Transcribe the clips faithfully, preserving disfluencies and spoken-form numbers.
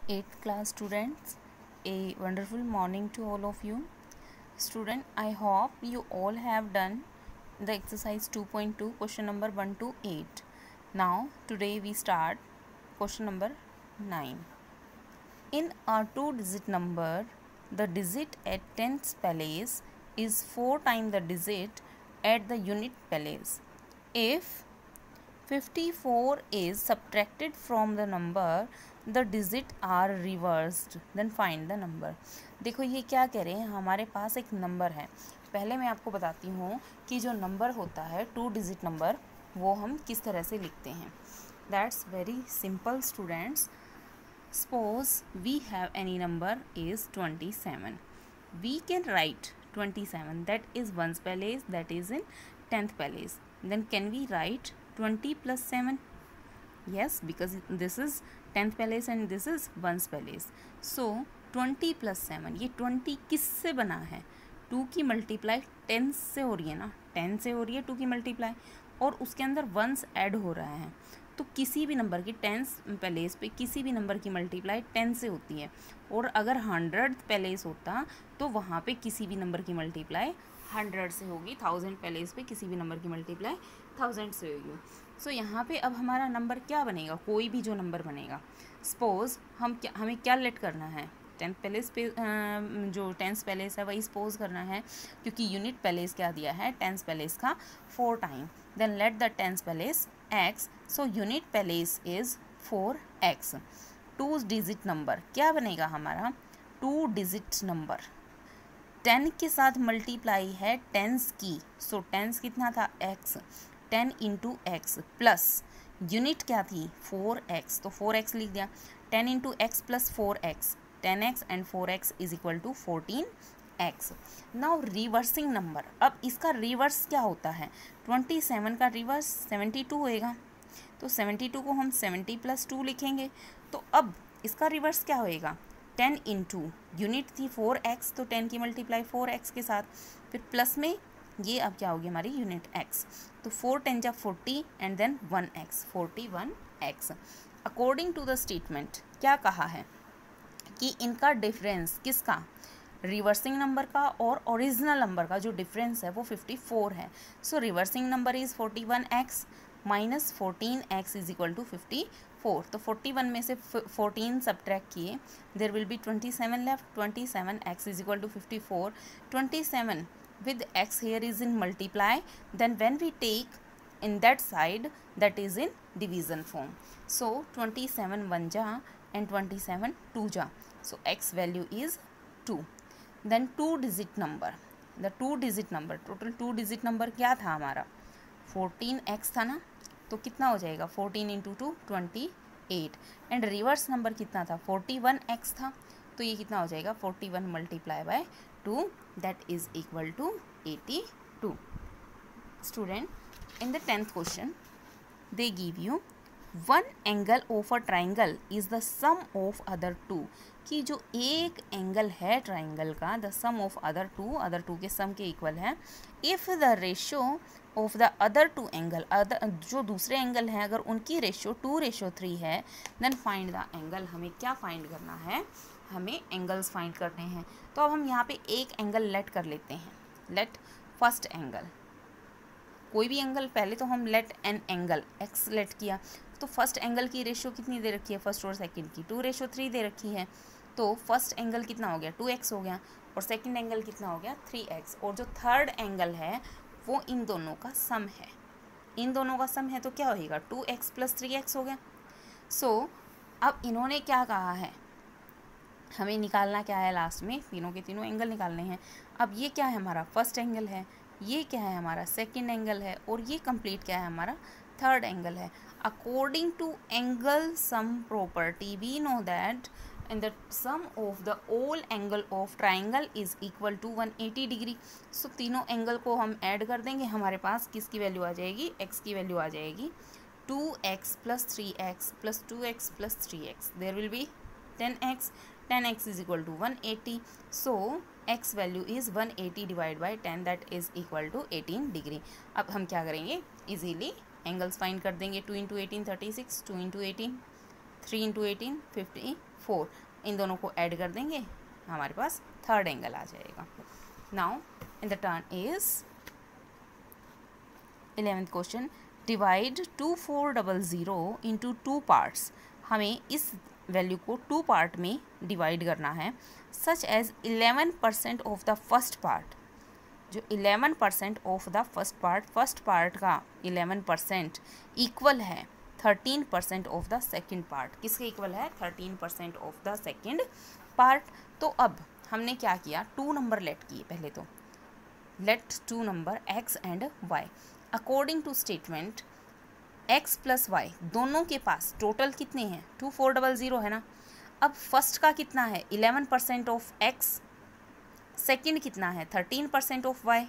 eighth class students, a wonderful morning to all of you. Student, I hope you all have done the exercise two point two question number one to eight. Now today we start question number nine. In a two digit number, the digit at tens place is four times the digit at the unit place. If fifty-four is subtracted from the number, the digit are reversed, then find the number. देखो ये क्या कह रहे हैं, हमारे पास एक number है. पहले मैं आपको बताती हूँ कि जो नंबर होता है टू डिजिट नंबर वो हम किस तरह से लिखते हैं. That's very simple students. Suppose we have any number is twenty-seven. We can write twenty-seven, that is ones place, that is in tenth place. Then can we write twenty plus seven? Yes, because this is tenth place and this is ones place. So twenty plus seven, ये twenty किससे बना है? To की multiply ten से हो रही है ना, टेन से हो रही है टू की मल्टीप्लाई, और उसके अंदर वंस ऐड हो रहा है. तो किसी भी नंबर की टेंस प्लेस पे किसी भी नंबर की मल्टीप्लाई टेन से होती है, और अगर हंड्रेड प्लेस होता तो वहाँ पे किसी भी नंबर की मल्टीप्लाई हंड्रेड से होगी. थाउजेंड प्लेस पे किसी भी नंबर की मल्टीप्लाई थाउजेंड से होगी. सो so, यहाँ पे अब हमारा नंबर क्या बनेगा, कोई भी जो नंबर बनेगा. सपोज हम क्या हमें क्या लेट करना है, टेंथ प्लेस पे जो टेंस प्लेस है वही सपोज करना है, क्योंकि यूनिट प्लेस क्या दिया है टेंस प्लेस का four time. Then let the tens place X. So unit place is four X. Two digit number क्या बनेगा हमारा, टू डिजिट नंबर. टेन के साथ मल्टीप्लाई है टेंस की. सो so, टेंस कितना था X, ten into X plus unit क्या थी फोर एक्स, तो फोर एक्स लिख दिया. Ten into X plus four X, ten X and four X is equal to fourteen X. Now reversing number. अब इसका reverse क्या होता है, ट्वेंटी सेवन का रिवर्स सेवेंटी टू होएगा. तो सेवेंटी टू को हम सेवेंटी प्लस टू लिखेंगे. तो अब इसका रिवर्स क्या होएगा, टेन इंटू यूनिट थी फोर एक्स, तो टेन की मल्टीप्लाई फोर एक्स के साथ, फिर प्लस में ये अब क्या होगी हमारी यूनिट एक्स. तो फोर टेन जा forty and then one X, forty one X. According to the statement क्या कहा है कि इनका डिफरेंस किसका, रिवर्सिंग नंबर का और ओरिजिनल नंबर का जो डिफरेंस है वो फिफ्टी फोर है. So reversing number is forty one X minus fourteen X is equal to fifty four. तो फोर्टी वन में से फोर्टीन सब्ट्रैक्ट किए, there will be twenty seven left. Twenty seven X is equal to fifty four. Twenty seven with x here is in multiply, then when we take in that side that is in division form. So twenty-seven one ja and twenty-seven two ja, so x value is two. Then two digit number, the two digit number, total two digit number क्या था हमारा, fourteen x था ना, तो कितना हो जाएगा fourteen into two twenty eight. And reverse number कितना था फोर्टी वन एक्स था, तो ये कितना हो जाएगा forty one multiply by two, that is equal to eighty-two. Student, in the tenth question they give you one angle of a triangle is the sum of other two. कि जो एक angle है ट्राइंगल का, the sum of other two, other two के sum के equal है. If the ratio of the other two angle, other जो दूसरे एंगल हैं अगर उनकी रेशियो टू रेशियो थ्री है, देन फाइंड द एंगल. हमें क्या फाइंड करना है, हमें एंगल्स फाइंड करने हैं. तो अब हम यहाँ पे एक एंगल लेट कर लेते हैं. लेट फर्स्ट एंगल, कोई भी एंगल, पहले तो हम let an angle X let किया. तो फर्स्ट एंगल की रेशियो कितनी दे रखी है, फर्स्ट और सेकंड की टू रेशियो थ्री दे रखी है. तो फर्स्ट एंगल कितना हो गया टू एक्स हो गया, और सेकंड एंगल कितना हो गया थ्री एक्स. और जो थर्ड एंगल है वो इन दोनों का सम है, इन दोनों का सम है, तो क्या होएगा two X plus three X हो गया. सो so, अब इन्होंने क्या कहा है, हमें निकालना क्या है लास्ट में, तीनों के तीनों एंगल निकालने हैं. अब ये क्या है हमारा फर्स्ट एंगल है, ये क्या है हमारा सेकंड एंगल है, और ये कंप्लीट क्या है हमारा थर्ड एंगल है. According to angle sum property we know that in the sum of the all angle of triangle is equal to one eighty degree. So तीनों एंगल को हम ऐड कर देंगे, हमारे पास किसकी वैल्यू आ जाएगी, एक्स की वैल्यू आ जाएगी two X plus three X plus two X plus three X. There will be ten X. Ten X is equal to one eighty. So x value is one eighty divided by ten, that is equal to eighteen degree. अब हम क्या करेंगे, easily angles find कर देंगे. Two into eighteen thirty six, two into eighteen, three into eighteen fifty four, इन दोनों को add कर देंगे, हमारे पास थर्ड एंगल आ जाएगा. Now in the turn is eleventh question, divide two four double zero into two parts. हमें इस वैल्यू को टू पार्ट में डिवाइड करना है. Such as eleven percent of the first part, जो eleven percent of the first part, first part का eleven percent equal है thirteen percent of the second part. किसके इक्वल है? Thirteen percent of the second part. तो अब हमने क्या किया, टू नंबर लेट किए. पहले तो let two number X and Y. According to statement x plus Y दोनों के पास टोटल कितने हैं? टू फोर डबल ज़ीरो है ना. अब फर्स्ट का कितना है? Eleven percent of x, second कितना है? Thirteen percent of y.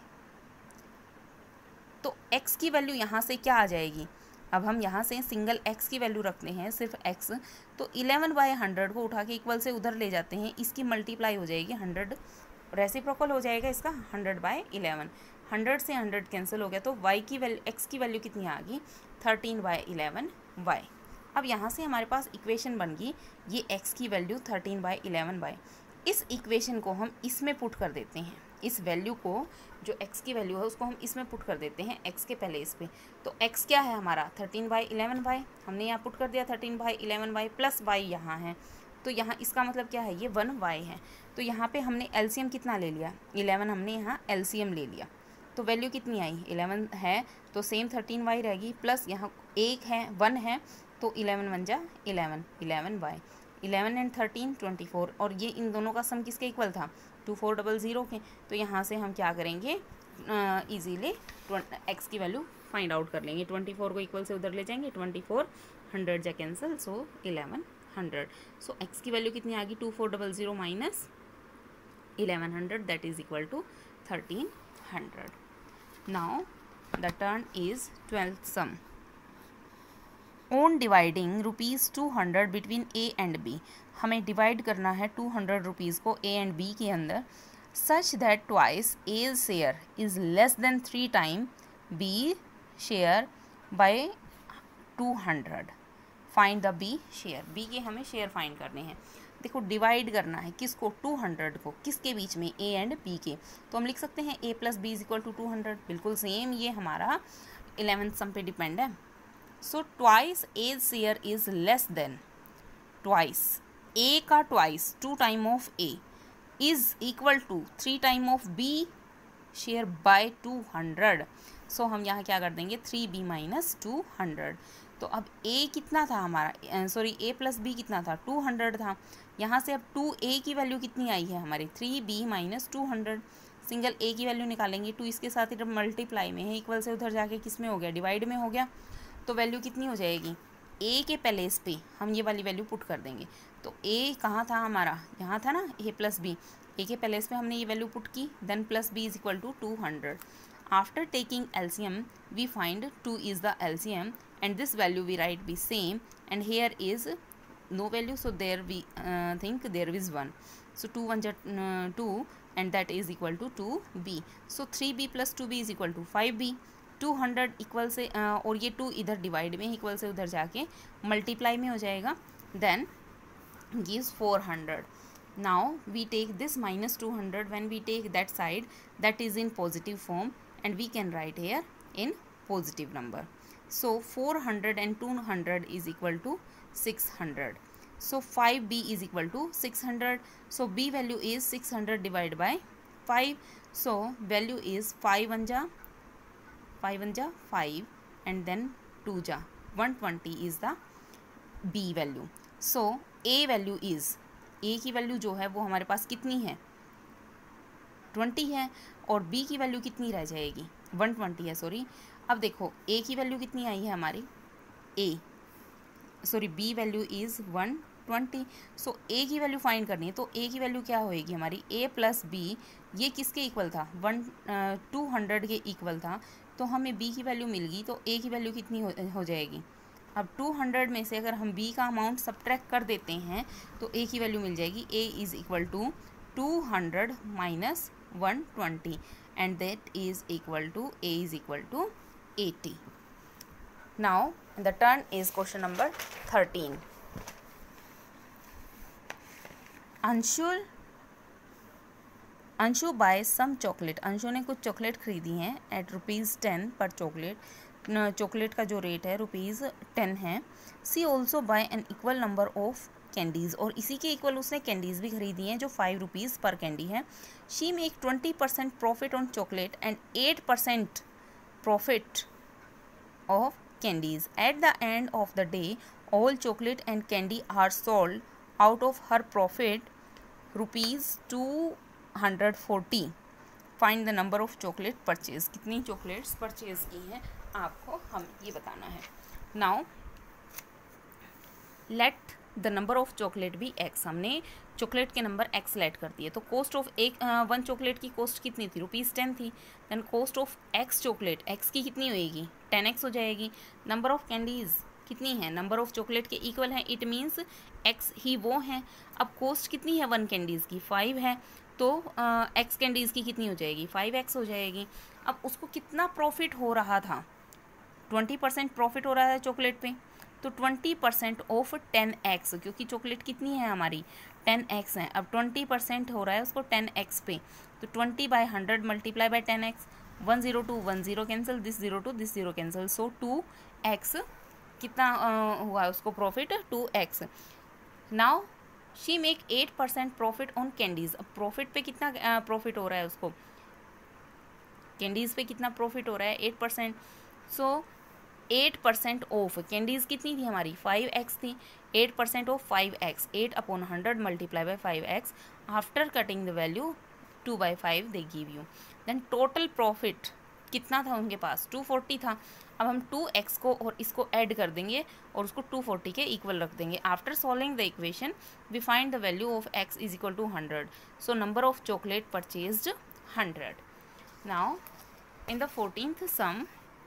तो x की वैल्यू यहाँ से क्या आ जाएगी? अब हम यहाँ से सिंगल x की वैल्यू रखते हैं, सिर्फ x. तो इलेवन बाई हंड्रेड को उठा के इक्वल से उधर ले जाते हैं, इसकी मल्टीप्लाई हो जाएगी हंड्रेड, रेसिप्रोकल हो जाएगा इसका हंड्रेड बाई इलेवन. हंड्रेड से हंड्रेड कैंसिल हो गया, तो y की वैल्यू, x की वैल्यू कितनी आ गई? Thirteen by eleven y. अब यहाँ से हमारे पास इक्वेशन बन गई, ये x की value thirteen by eleven y. इस इक्वेशन को हम इसमें पुट कर देते हैं, इस वैल्यू को, जो x की वैल्यू है उसको हम इसमें पुट कर देते हैं, x के पहले इस पे. तो x क्या है हमारा? Thirteen by eleven y. हमने यहाँ पुट कर दिया thirteen by eleven y plus y यहाँ है. तो यहाँ इसका मतलब क्या है? ये वन y है. तो यहाँ पे हमने एलसीएम कितना ले लिया? इलेवन हमने यहाँ एलसीएम ले लिया. तो वैल्यू कितनी आई? इलेवन है, तो सेम थर्टीन वाई रहेगी, प्लस यहाँ एक है, वन है, तो इलेवन वन जा eleven, eleven y. Eleven and thirteen twenty four, और ये इन दोनों का सम किसके इक्वल था? टू फोर डबल ज़ीरो के. तो यहाँ से हम क्या करेंगे, ईजीली एक्स की वैल्यू फाइंड आउट कर लेंगे. ट्वेंटी फोर को इक्वल से उधर ले जाएंगे, ट्वेंटी फोर हंड्रेड जा cancel, so eleven hundred. So x की वैल्यू कितनी आ गई? Two four double zero minus eleven hundred, that is equal to thirteen hundred. Now the turn is twelfth sum. On dividing rupees two hundred between A and B, हमें divide करना है two hundred rupees को A and B के अंदर, such that twice A's share is less than three time B share by two hundred. Find the B share. B के हमें share find करने हैं. देखो डिवाइड करना है किसको? टू हंड्रेड को. किसके बीच में? A एंड B के. तो हम लिख सकते हैं A plus B is equal to two hundred. बिल्कुल सेम, ये हमारा इलेवेंथ सम पे डिपेंड है. So twice A share is less than, twice A का twice, two time of A is equal to three time of B share by two hundred. So हम यहाँ क्या कर देंगे? Three B minus two hundred. तो अब A कितना था हमारा, सॉरी A प्लस बी कितना था? टू हंड्रेड था. यहाँ से अब टू ए की वैल्यू कितनी आई है हमारी? Three B minus two hundred. Single A की वैल्यू निकालेंगे, टू इसके साथ इधर मल्टीप्लाई में है, इक्वल से उधर जाके किस में हो गया? डिवाइड में हो गया. तो वैल्यू कितनी हो जाएगी? A के प्लेस पे हम ये वाली वैल्यू पुट कर देंगे. तो A कहाँ था हमारा? यहाँ था ना, A प्लस बी. A के प्लेस पे हमने ये वैल्यू पुट की, then plus B is equal to two hundred. After taking L C M, we find two is the L C M, and this value we write be same, and here is no value, so there we uh, think there is one. So two one uh, two, and that is equal to two b. So three b plus two b is equal to five b. Two hundred equal से uh, और ये to इधर divide में, equal से उधर जाके multiply में हो जाएगा, then gives four hundred. Now we take this minus two hundred. When we take that side, that is in positive form, and we can write here in positive number. So four hundred and two hundred is equal to six hundred. So five b is equal to six hundred. So b value is six hundred divided by five. So value is five one ja, five one ja five, and then two ja one twenty is the b value. So a value is, a की value जो है वो हमारे पास कितनी है? Twenty है, और b की वैल्यू कितनी रह जाएगी? वन ट्वेंटी है, सॉरी. अब देखो a की वैल्यू कितनी आई है हमारी? a sorry b value is one twenty. So a की वैल्यू फाइंड करनी है, तो a की वैल्यू क्या होएगी हमारी? a प्लस बी, ये किसके इक्वल था? वन टू हंड्रेड के इक्वल था. तो हमें b की वैल्यू मिल गई, तो a की वैल्यू कितनी हो, हो जाएगी? अब टू हंड्रेड में से अगर हम b का अमाउंट सब्ट्रैक्ट कर देते हैं तो a की वैल्यू मिल जाएगी. a is equal to two hundred minus one twenty, and that is equal to a is equal to eighty. Now the turn is question number thirteen. Anshul Anshu buy some chocolate, Anshu ने कुछ chocolate खरीदी हैं eight rupees ten पर chocolate, chocolate का जो rate है rupees ten है। She also buy an equal number of candies, और इसी के इक्वल उसने कैंडीज़ भी खरीदी हैं जो फाइव रुपीज़ पर कैंडी है। She make twenty percent profit on chocolate and eight percent profit of candies. At the end of the day all chocolate and candy are sold out of her profit rupees two hundred forty. Find the number of chocolate purchase, कितनी chocolates purchase की हैं आपको हम ये बताना है। Now let the number of chocolate भी x, हमने चॉकलेट के नंबर एक्स लेट कर दिए। तो कॉस्ट ऑफ एक वन चॉकलेट की कॉस्ट कितनी थी, रुपीज़ टेन थी। Then cost of x chocolate, x की कितनी होएगी, टेन एक्स हो जाएगी। नंबर ऑफ कैंडीज़ कितनी है, नंबर ऑफ चॉकलेट के इक्वल है, इट मीन्स एक्स ही वो हैं। अब कॉस्ट कितनी है वन कैंडीज़ की, फाइव है, तो एक्स कैंडीज़ की कितनी हो जाएगी, फाइव एक्स हो जाएगी। अब उसको कितना प्रॉफिट हो रहा था, ट्वेंटी परसेंट प्रॉफिट हो रहा है चॉकलेट पे, तो twenty percent of ten x, क्योंकि चॉकलेट कितनी है हमारी, टेन एक्स है। अब ट्वेंटी परसेंट हो रहा है उसको टेन एक्स पे, तो twenty by hundred multiply by ten x, one zero to one zero cancel, this zero to this zero cancel, so two x कितना uh, हुआ उसको profit, two x. Now she make eight percent profit on candies. अब profit पे कितना profit uh, हो रहा है उसको, कैंडीज़ पे कितना प्रॉफिट हो रहा है, eight percent. So eight percent of candies कितनी थी हमारी, फाइव एक्स थी, eight percent of five x, eight upon hundred multiply by five x, after cutting the value two by five they give you. Then total profit कितना था उनके पास, to forty था। अब हम टू एक्स को और इसको ऐड कर देंगे और उसको टू फोर्टी के इक्वल रख देंगे। After solving the equation we find the value of x is equal to hundred, so number of chocolate purchased hundred. Now in the fourteenth sum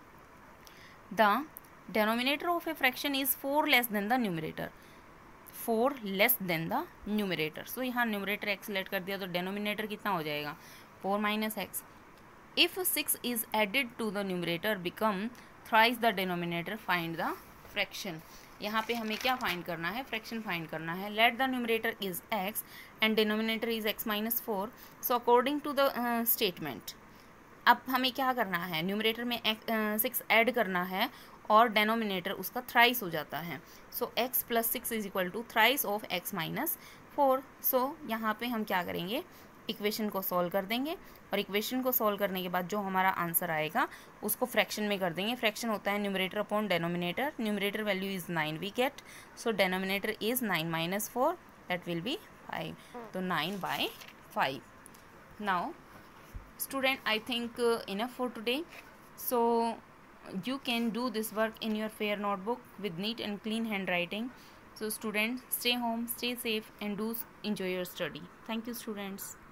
the denominator of a fraction is four less than the numerator, four less than the numerator, so यहाँ numerator x let कर दिया तो denominator कितना हो जाएगा, four minus x। if six is added to the numerator become thrice the denominator, find the fraction। यहाँ पे हमें क्या फाइंड करना है, फ्रैक्शन फाइंड करना है। Let the numerator is x and denominator is x minus four, so according to the statement अब हमें क्या करना है, न्यूमरेटर में सिक्स ऐड करना है और डेनोमिनेटर उसका थ्राइस हो जाता है। So x plus six is equal to thrice of x minus four. So यहाँ पे हम क्या करेंगे, इक्वेशन को सॉल्व कर देंगे और इक्वेशन को सॉल्व करने के बाद जो हमारा आंसर आएगा उसको फ्रैक्शन में कर देंगे। फ्रैक्शन होता है numerator upon denominator, numerator value is nine we get, so denominator is nine minus four, that will be five, तो nine by five. Now student, I think uh, enough for today, so you can do this work in your fair notebook with neat and clean handwriting. So students, stay home, stay safe and do enjoy your study. Thank you students.